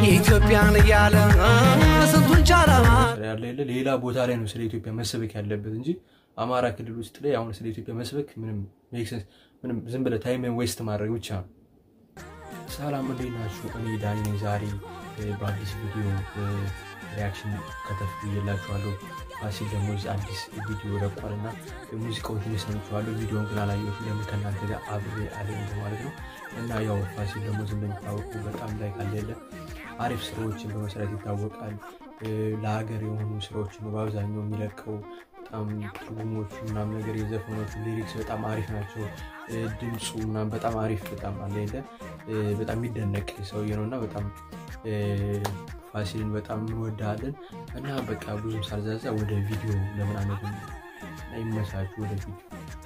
ኢትዮጵያን ያለ ስንቱን ቻላ ያለ ሌላ ቦታ ላይ ነው ስለ ኢትዮጵያ መስበክ ያለበት እንጂ አማራ ክልል ውስጥ ላይ አሁን ስለ ኢትዮጵያ መስበክ ምንም ሜክ ሴንስ ምንም ዝም ብለ ታይምን ዌስት ማድረግ ብቻ ነው ሰላም እንዴናችሁ እኔ ዳኒ ነኝ ዛሬ በአዲስ ቪዲዮ ሪአክሽን ከተፍኩ ይላችኋለሁ ፋሲል ደግሞ አዲስ ቪዲዮ ለቋልና ሙዚቃውን እየሰማችኋለሁ ቪዲዮውን ግን አላየሁትም ለምን ከናንተ ጋር አብሬ አለኝ ማለት ነው እና ያው ፋሲል ደግሞ እንደምታውቁ በጣም ላይ ካለለ አሪፍ ስራዎችን በመስራት ይታወቃል ለሀገር የሆኑ ስራዎችን በአብዛኛው የሚለቀው በጣም ትርጉሞቹ ምናምን ነገር የዘፈኖቹ ሊሪክስ በጣም አሪፍ ናቸው ድምጹ ምናምን በጣም አሪፍ በጣም አለለ በጣም የሚደነቅ ሰውዬ ነውና በጣም ፋሲልን በጣም እንወዳለን እና በቃ ብዙም ሳልዛዛ ወደ ቪዲዮ ለምን አነግም አይመሳችሁ ወደ ቪዲዮ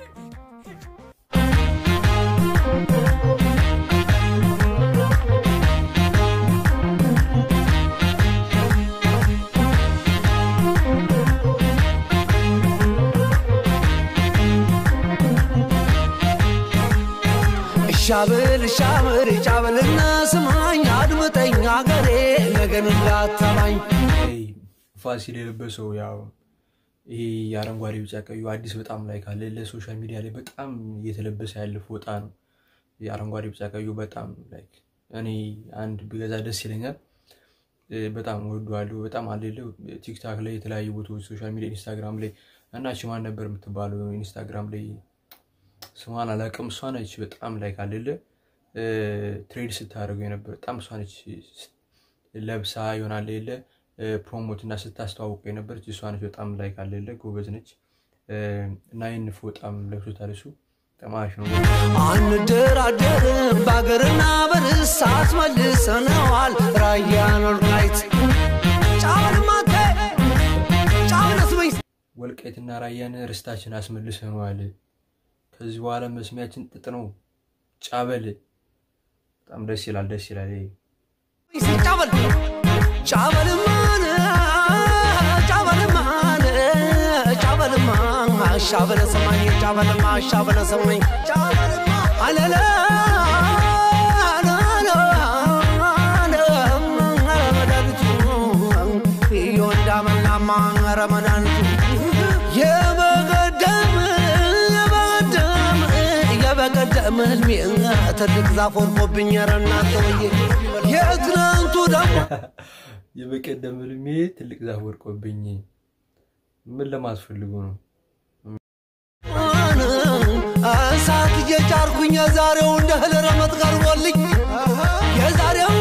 ሻብል ጫበልና ስማኝ አድምጠኝ አገሬ ነገን እንዳታማኝ ፋሲል የለበሰው ያው ይሄ አረንጓዴ ቢጫ ቀዩ አዲስ በጣም ላይ ካለ ለሶሻል ሚዲያ ላይ በጣም እየተለበሰ ያለ ፎጣ ነው የአረንጓዴ ቢጫ ቀዩ በጣም ላይክ እኔ አንድ ቢገዛ ደስ ይለኛል በጣም ወዷለሁ በጣም አለለ ቲክቶክ ላይ የተለያዩ ቦታዎች ሶሻል ሚዲያ ኢንስታግራም ላይ እና ማን ነበር የምትባለው ኢንስታግራም ላይ ስሟን አላውቅም እሷ ነች በጣም ላይክ አለለ ትሬድ ስታደርገው የነበር በጣም እሷ ነች ለብሳ ይሆናል አይደለ ፕሮሞት እና ስታስተዋውቀው የነበር እሷ ነች በጣም ላይክ አለለ ጎበዝ ነች እና ይሄን ፎጣም ለብሶታል እሱ ተማሪሽ ነው አንደራደር ባገርና በርሳት መልሰናል ራያን ራይት ጫወልማቴ ጫወልስበይ ወልቃይትና ራያን ርስታችን አስመልሰናል ከዚህ በኋላ መስሚያችን ጥጥ ነው ጫበል በጣም ደስ ይላል ጫበልማን ሻበለ ሰማኝ ሻበለ ሰማኝ አለለ ረመዳን የበቀደም ህልሜ ትልቅ ዛፍ ወርቆብኝ ረናተውዬ የትናንቱ ደግሞ የበቀደም ህልሜ ትልቅ ዛፍ ወርቆብኝ ምን ለማስፈልጉ ነው እሳት እየጫርኩኝ የዛሬው እንደ እህል ረመጥ ቀርቦልኝ የዛሬው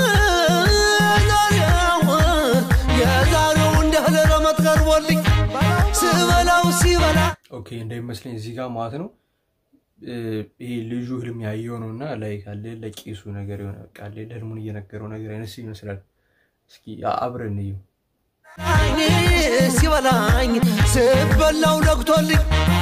እንደ እህል ረመጥ ቀርቦልኝ ስበላው ሲበላ ኦኬ እንደሚመስለኝ እዚህ ጋር ማለት ነው ይሄ ልጁ ህልም ያየው ነውና ላይክ አለ ለቂሱ ነገር ይሆነ ቃል ለህልሙን እየነገረው ነገር አይነስ ይመስላል እስኪ አብረን ነው ሲበላኝ ስበላው ለቅቶልኝ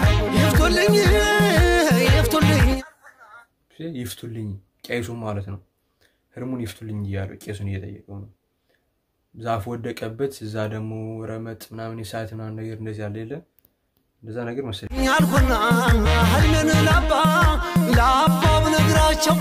ይፍቱልኝ ቄሱ ማለት ነው ህልሙን ይፍቱልኝ ይያለው ቄሱን እየጠየቀው ነው ዛፍ ወደቀበት እዛ ደግሞ ረመጥ ምናምን ይሳትና ነገር እንደዚህ አለ አይደል እንደዛ ነገር መሰለኝ ያልኩና ህልምን ላባ በነግራቸው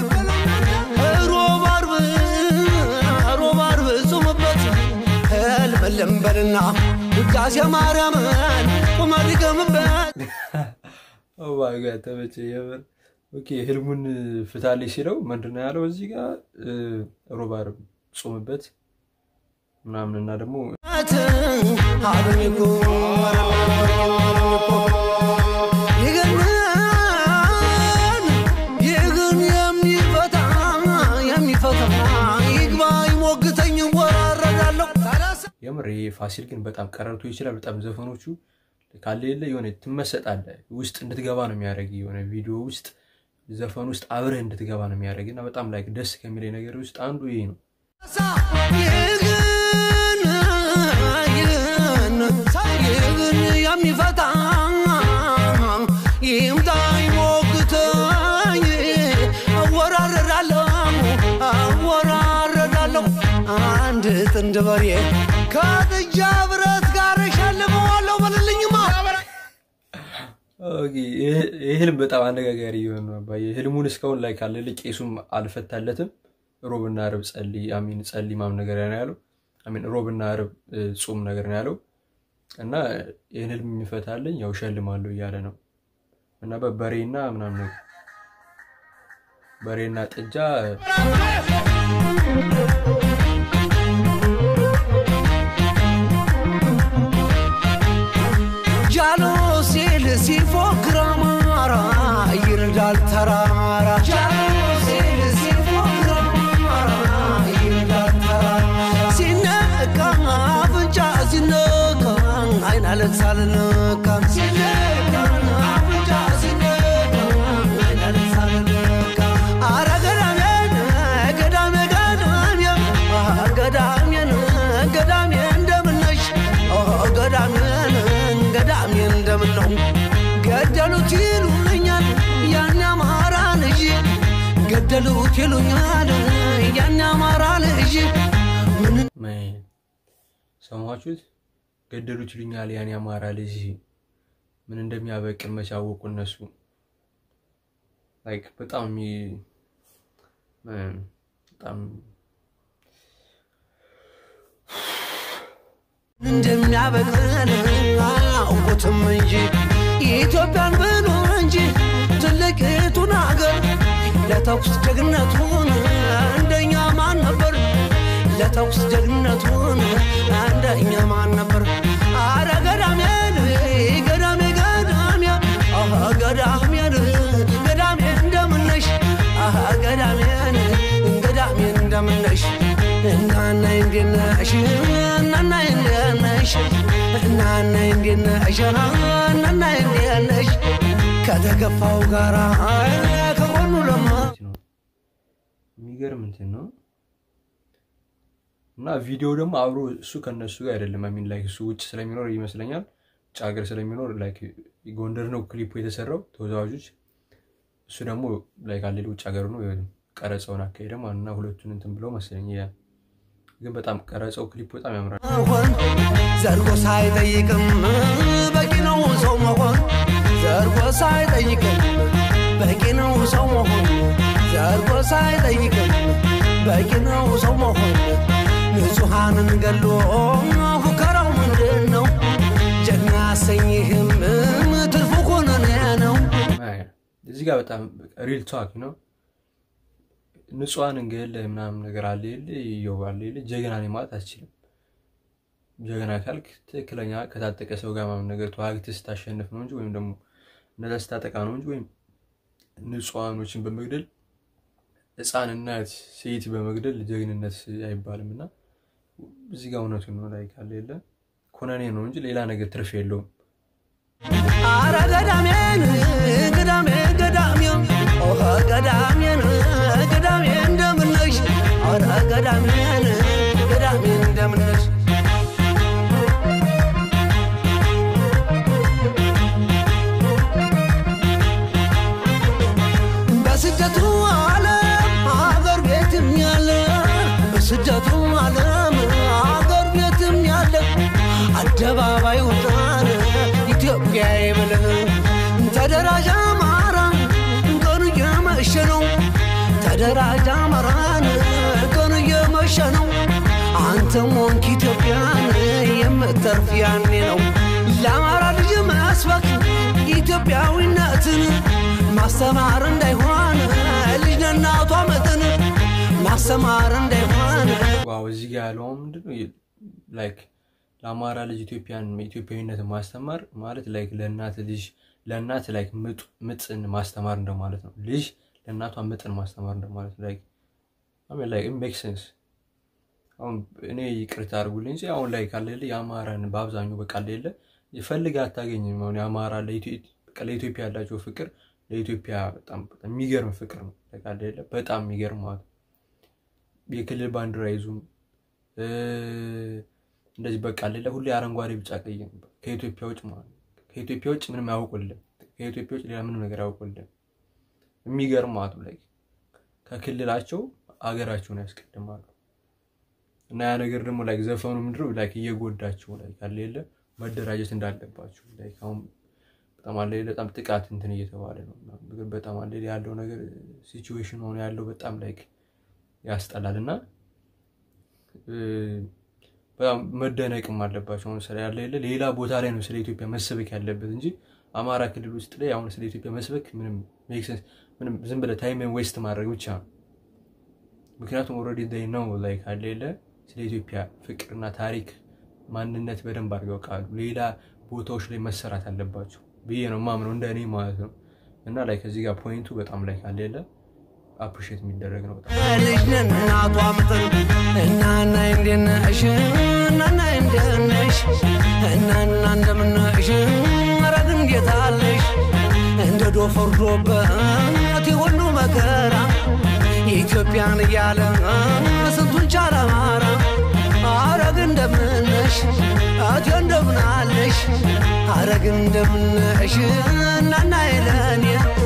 ሮባር ጾምበት ህልም ለምበልና ውዳሴ ማርያምን ቆማድገምበት ዋጋ ተበጨ የበር ኦኬ ህልሙን ፍታልኝ ሲለው ምንድነው ያለው እዚህ ጋር ሮባር ጾምበት ምናምንና ደግሞ አብኝኩ የምሬ ፋሲል ግን በጣም ቀረርቶ ይችላል በጣም ዘፈኖቹ ካለለ የሆነ ትመሰጣለ ውስጥ እንድትገባ ነው የሚያደርግ የሆነ ቪዲዮ ውስጥ ዘፈን ውስጥ አብረህ እንድትገባ ነው የሚያደርግና በጣም ላይክ ደስ ከሚለኝ ነገር ውስጥ አንዱ ይሄ ነው ይግን የሚፈታ ይምታይ ሞግተኝ አወራረዳለሁ አንድ ጥንድ በሬ ከጥጃ ብረት ጋር ሸልመዋለሁ በልልኝማ ኦኬ ይሄን በጣም አነጋጋሪ ይሆን ነው አባዬ ህልሙን እስካሁን ላይ ካለ ለቄሱም አልፈታለትም ሮብና ዓርብ ጸልይ አሚን ጸልይ ማም ነገር ያለው አሚን ሮብና ዓርብ ጾም ነገር ያለው እና ይሄን ህልም የሚፈታልኝ ያው ሸልማለሁ እያለ ነው እና በበሬና ምናምን ነው በሬና ጥጃ ጃሎ ሲል ሲፎክር አማራ ይርዳል ተራራ ጃሎ ሲል ሲፎክር አማራ ይርዳል ተራራ ሲነካ አፍንጫ ሲነካ አይን አለቅሳልነካ ሲነካ አፍንጫ ሲነካ አይን አለቅሳልነካ አረ ገዳሜ ገዳሜ እንደምነሽ ገዳሜ እንደምነው ገደሉት ይሉኛል ያን አማራ ልጅ ገደሉት ይሉኛል ያን አማራ ልጅ ምን ሰማችሁት ገደሉት ይሉኛል ያን አማራ ልጅ ምን እንደሚያበቅል መቻወቁ እነሱ ላይክ በጣም እንደሚያበቅል አውቁትም እንጂ ኢትዮጵያን ብሎ እንጂ ትልቅቱን አገር ለተኩስ ጀግነቱን እንደኛ ማን ነበር ለተኩስ ጀግነቱን እንደኛ ማን ነበር አረ ገዳሜ እንደምነሽ ገዳሜ እንደምነሽ እናና እንዴነሽ እናና እንዴነሽ ከተገፋው ጋራ ከጎኑ ለማ የሚገርም እንትን ነው እና ቪዲዮ ደግሞ አብሮ እሱ ከነሱ ጋር አይደለም አሚን ላይክ እሱ ውጭ ስለሚኖር ይመስለኛል ጫገር ስለሚኖር ላይክ ጎንደር ነው ክሊፑ የተሰራው ተወዛዋዦች እሱ ደግሞ ላይክ አለ ውጭ ሀገር ነው ቀረጻውን አካሄደ ማንና ሁለቱን እንትን ብለው መሰለኝ ያ ግን በጣም ቀረጻው ክሊፑ በጣም ያምራል ዘርጎ ሳይጠይቅም በቂ ነው ሰው መሆን ዘርጎ ሳይጠይቅም በቂ ነው ሰው መሆን ዘርጎ ሳይጠይቅም በቂ ነው ሰው መሆን ንጹሃንን ገሎ ሁከራው ምንድነው ጀግና ያሰኝህም ትርፉ ኮነነ ነው እዚህ ጋር በጣም ሪል ቶክ ነው ንጹሃን እንገለ ምናምን ነገር አለ ይየዋል ጀግና ነው ማለት አትችልም ጀግና ካልክ ትክክለኛ ከታጠቀ ሰው ጋር ማም ነገር ተዋግተህ ታሸንፍ ነው እንጂ ወይም ደግሞ እነዛ ስታጠቃ ነው እንጂ ወይም ንጹሃኖችን በመግደል ህፃንነት ሴት በመግደል ጀግንነት አይባልምና እዚህ ጋር እውነቱን ነው ላይ ካለ ኮነኔ ነው እንጂ ሌላ ነገር ትርፍ የለውም አረ ገዳሜ እንደምነሽ አረ ገዳሜ እንደምነሽ በስደቱ ዓለም አገር ቤትም ያለ በስደቱ ዓለም አገር ቤትም ያለ አደባባይ ወጣን ኢትዮጵያ ይበለ ተደራጃ አማራ ቀኑ እየመሸ ነው ተደራጃ አማራን ቀኑ እየመሸ ነው አንተም ሆንክ ኢትዮጵያን የምትተርፍ ያኔ ነው ለአማራ ልጅ መስበክ ኢትዮጵያዊነትን ማስተማር እንዳይሆን ልጅ ለእናቷ መጠን ማስተማር እንዳይሆን ዋው እዚህ ጋር ያለው ምንድነው ላይክ ለአማራ ልጅ ኢትዮጵያዊነት ማስተማር ማለት ላይክ ለእናት ላይክ ምጥን ማስተማር እንደማለት ነው ልጅ ለእናቷ ምጥን ማስተማር እንደማለት ላይክ አሜን ላይክ ሜክ ሴንስ አሁን እኔ ይቅርታ አድርጉልኝ እንጂ አሁን ላይ ካለ የአማራን በአብዛኛው በቃ አይደለ ይፈልጋ አታገኝም አሁን የአማራ ለኢትዮጵያ ያላቸው ፍቅር ለኢትዮጵያ በጣም የሚገርም ፍቅር ነው በቃ አይደለ በጣም የሚገርም ማለት የክልል ባንዲራ ይዙም እንደዚህ በቃ አይደለ ሁሉ አረንጓዴ ቢጫ ቀይ ከኢትዮጵያ ውጭ ማለት ከኢትዮጵያ ውጭ ምንም ያውቁልኝ ከኢትዮጵያ ውጭ ሌላ ምንም ነገር ያውቁልኝ የሚገርም ማለት ላይ ከክልላቸው አገራቸውን ያስቀድማሉ እና ያ ነገር ደግሞ ላይክ ዘፈኑ ምንድነው ላይክ እየጎዳቸው ላይክ አይደለ መደራጀት እንዳለባቸው ላይክ አሁን በጣም አይደለ በጣም ጥቃት እንትን እየተባለ ነው በጣም አይደለ ያለው ነገር ሲቹዌሽን ሆነ ያለው በጣም ላይክ ያስጠላልና በጣም መደነቅም አለባቸው ነው ስለ ያለ ሌላ ቦታ ላይ ነው ስለ ኢትዮጵያ መስበክ ያለበት እንጂ አማራ ክልል ውስጥ ላይ አሁን ስለ ኢትዮጵያ መስበክ ምንም ሜክ ሴንስ ምንም ዝም ብለ ታይምን ዌስት ማድረግ ብቻ ምክንያቱም ኦሬዲ they know like አለ ስለ ኢትዮጵያ ፍቅርና ታሪክ ማንነት በደንብ አድርገው ቃሉ ሌላ ቦታዎች ላይ መሰራት አለባቸው ብዬ ነው ማምነው እንደኔ ማለት ነው እና like እዚህ ጋር ፖይንቱ በጣም like አለ appreciate የሚደረግ ነው ልጅነን እናቷ ምጥን እናና እንደነሽ እናና እንደነሽ እናና እንደምነሽ አረግ እንዴት አለሽ እንደ ዶፈርዶበት ይሁሉ መከራ ኢትዮጵያን ያለ ስንቱን ቻለ አማራ አረግ እንደምነሽ አት እንደምናለሽ አረግ እንደምነሽ እናና ይለኔ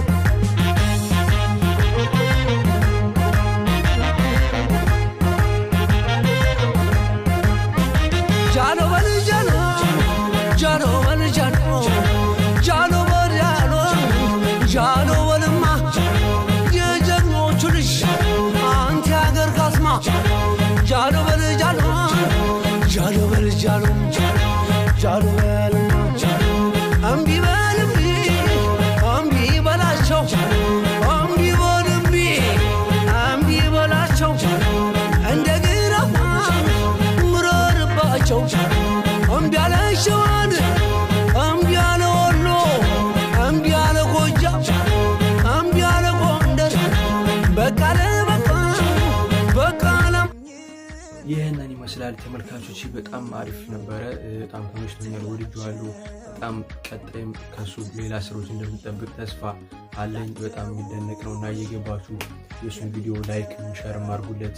ይሄንን ይመስላል ተመልካቾች በጣም አሪፍ ነበር በጣም ተመችቶኛል ወድጄዋለሁ በጣም ቀጣይም ከሱ ሌላ ስራዎች እንደምንጠብቅ ተስፋ አለኝ በጣም የሚደነቅ ነውና እየገባችሁ የሱን ቪዲዮ ላይክ ሼር ማድርጉለት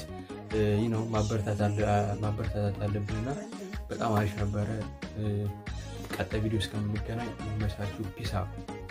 ማበረታታት አለብንና በጣም አሪፍ ነበር ቀጣይ ቪዲዮ እስከምንገናኝ ይመሳችሁ ፒስ አውት